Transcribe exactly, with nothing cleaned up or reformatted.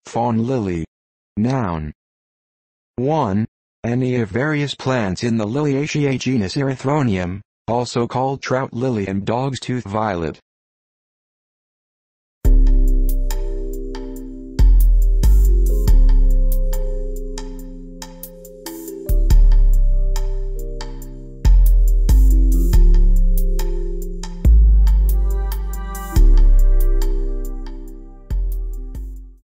Fawn lily. Noun. one. Any of various plants in the Liliaceae genus Erythronium, also called trout lily and dog's tooth violet.